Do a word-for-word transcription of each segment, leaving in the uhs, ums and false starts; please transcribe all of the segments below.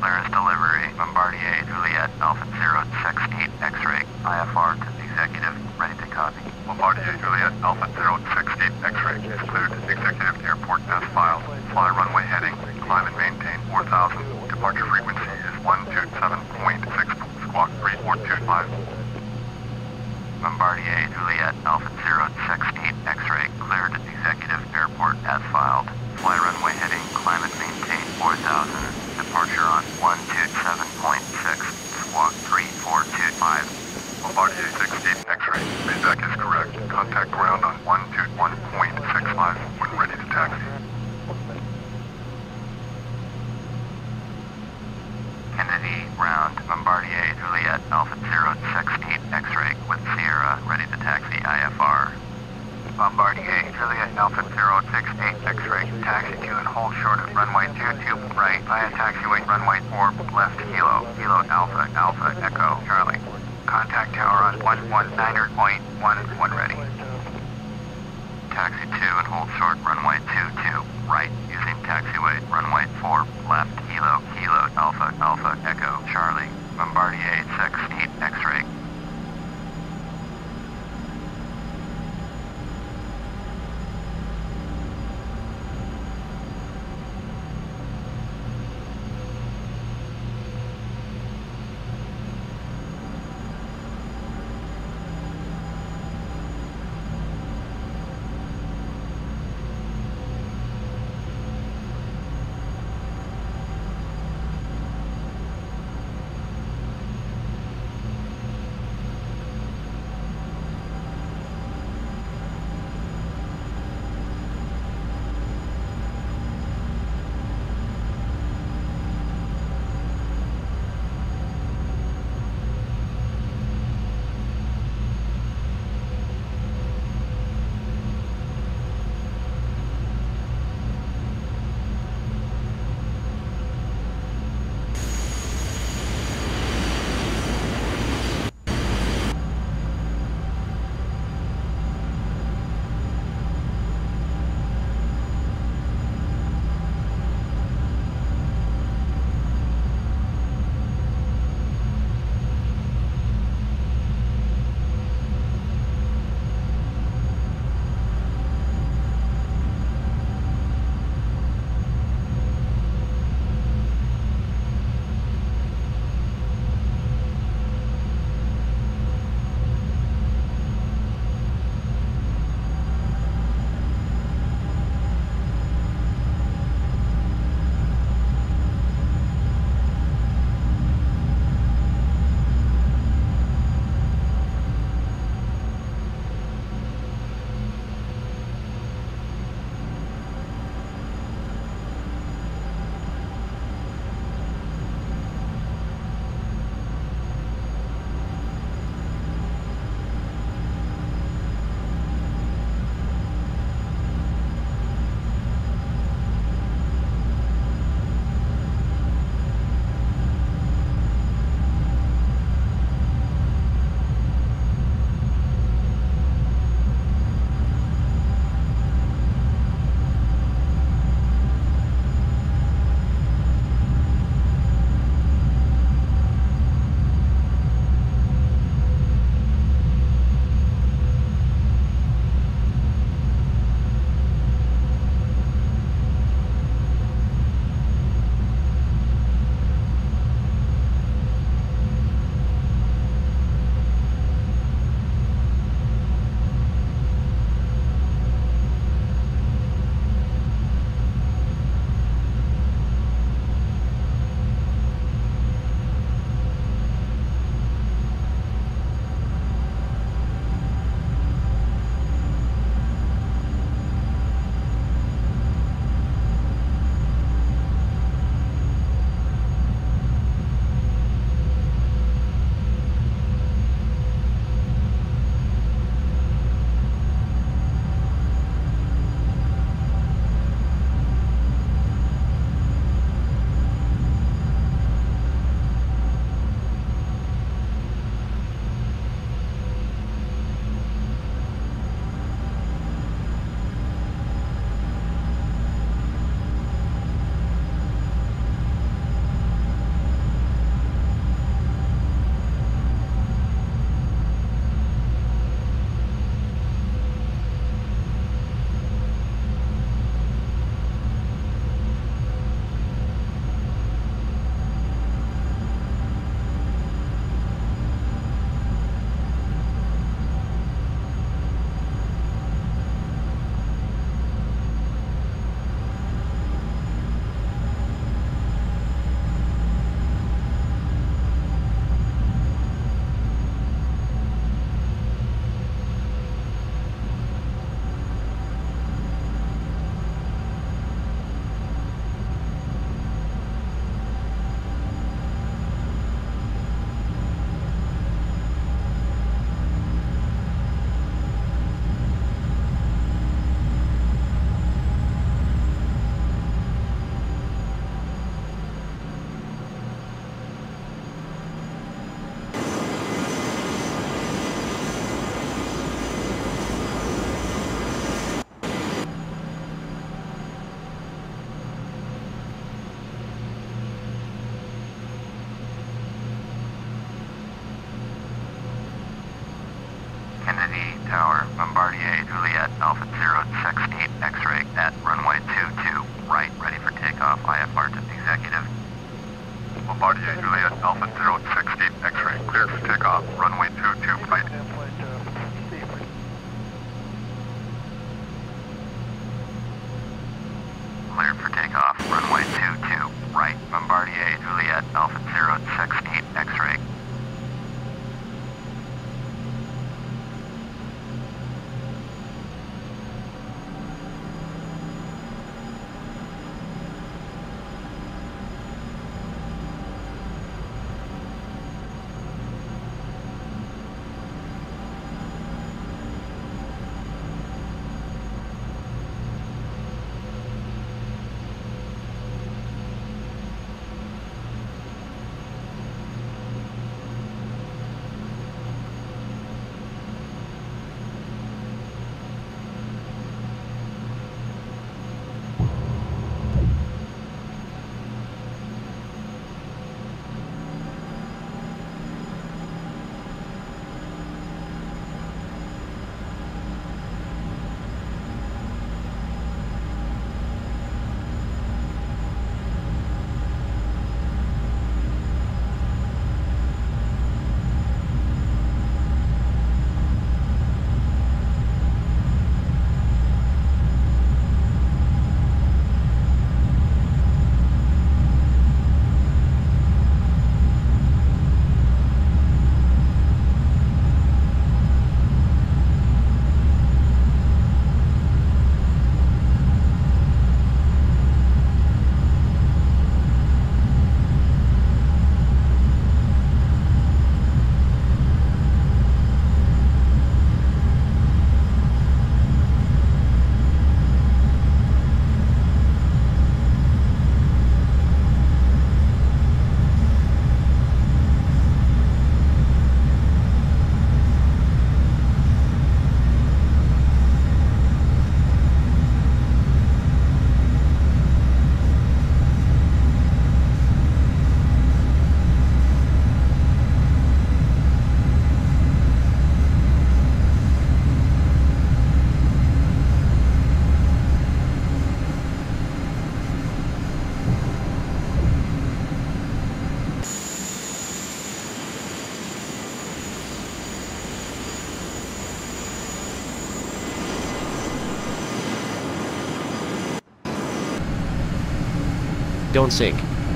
Clearance delivery. Bombardier Juliet Alpha Zero six eight X-ray. I F R to the executive. Ready to copy. Bombardier Juliet Alpha Zero six eight X-ray. Cleared executive airport as filed. Fly runway heading. Climb and maintain four thousand. Departure frequency is one two seven point six. Squawk three four two five. Bombardier Juliet Alpha Zero six eight X-ray. Cleared executive airport as filed. Fly runway heading. Climb and maintain four thousand. Departure on one two seven point six. Squawk three four two five. Bombardier six eight X-ray. Feedback is correct. Contact ground on one two one point six five when ready to taxi. Kennedy ground. Bombardier Juliet Alpha Zero six eight X-ray with Sierra ready to taxi I F R. Bombardier Juliet Alpha Zero six eight X-ray. Taxi to and hold short of runway two two right via taxiway runway four left Kilo. Kilo Alpha Alpha Echo Charlie. Contact tower on one one nine point one when ready. Taxi to and hold short runway two two right using taxiway runway four left Kilo Kilo Alpha Alpha Echo Charlie. Bombardier six eight X-ray. Don't sink.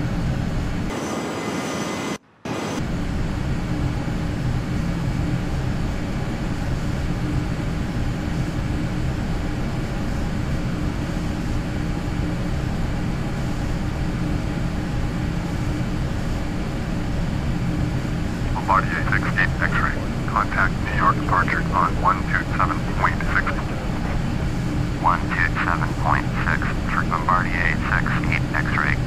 Bombardier sixteen X-ray. Contact New York departure on one two seven point six. one two seven point six for Bombardier sixteen X-ray.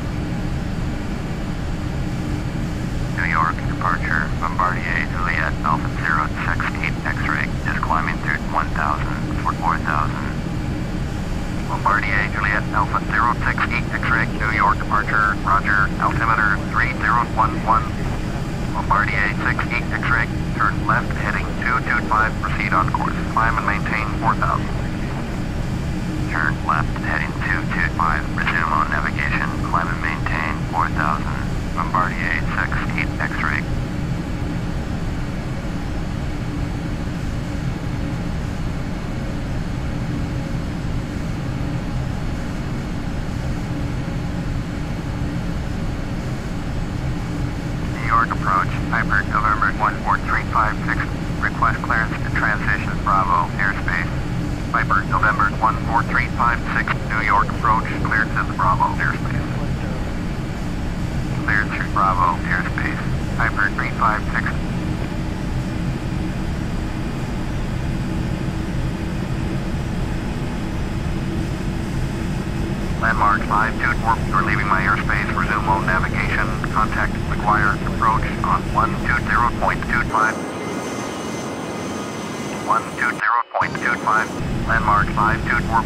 New York departure, Bombardier Juliet Alpha Zero sixteen X-ray is climbing through one thousand for four thousand. Bombardier Juliet Alpha Zero sixteen X-ray, New York departure, roger, altimeter three zero one one. Bombardier sixteen X-ray, turn left heading two two five, proceed on course, climb and maintain four thousand. Turn left heading two two five, resume on navigation, climb and maintain four thousand. Bombardier sixteen X-ray. Approach, Piper, November one four three five six, request clearance to transition Bravo, airspace. Piper, November one four three five six, New York approach, cleared to the Bravo, airspace. Cleared to Bravo, airspace. Piper three five six. Landmark five two four, you're leaving my airspace, resume on navigation, contact McGuire approach on one two zero point two five. one two zero point two five, landmark five two four.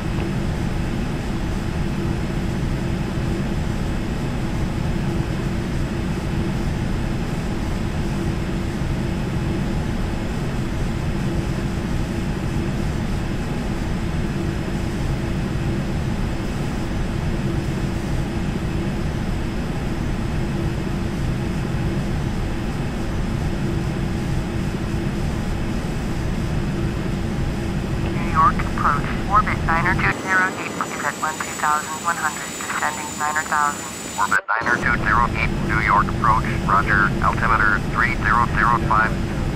Approach, orbit niner two zero eight is at twelve hundred, descending niner thousand. Orbit niner two zero eight, New York approach, roger, altimeter three zero zero five.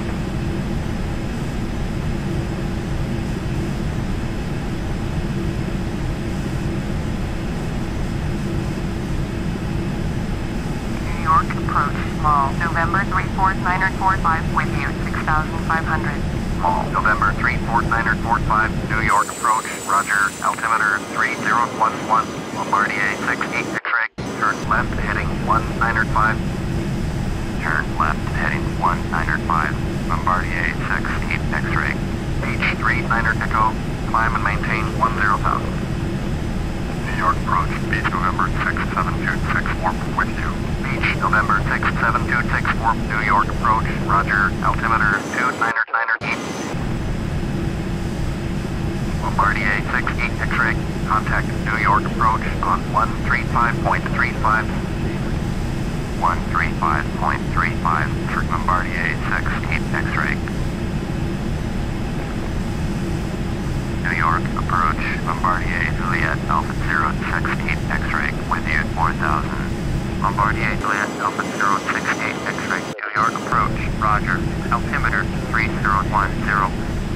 New York approach, small, November three four niner four five with you, six thousand five hundred. Small, November three four niner four five, New York approach, roger, altimeter three zero one one, Bombardier sixteen X-ray, turn left heading one niner five. Turn left heading one niner five, Bombardier sixteen X-ray. H three niner Echo, climb and maintain one zero thousand. New York approach, Beach November six seven two six four with you. Beach November six seven two six four, New York approach, roger, altimeter two niner niner eight. Bombardier sixteen X-ray, contact New York approach on one three five point three five. one three five point three five for Bombardier sixteen X-ray. New York approach, Bombardier Juliet Alpha Zero sixteen X-ray with you four thousand. Bombardier Juliet Alpha Zero sixteen X-ray, New York approach, roger, altimeter three zero one zero.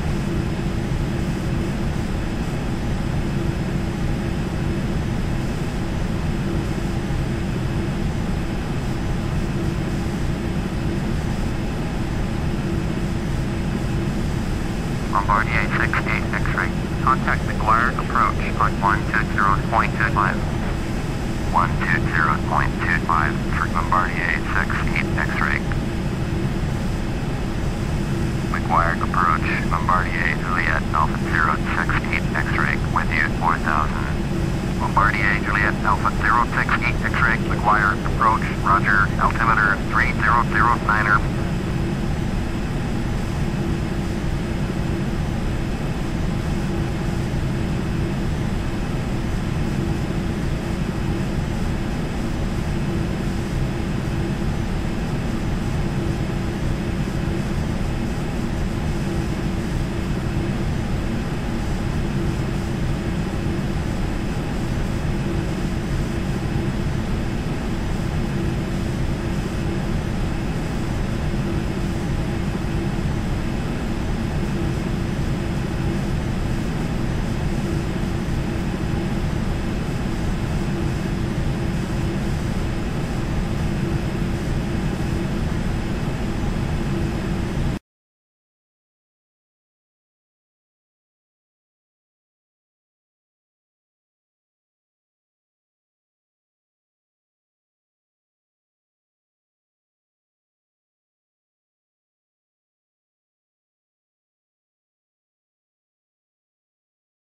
Bombardier sixteen X-ray, contact McGuire approach on one two zero point two five. one two zero point two five for Bombardier sixteen X-ray. McGuire approach, Bombardier Juliet Alpha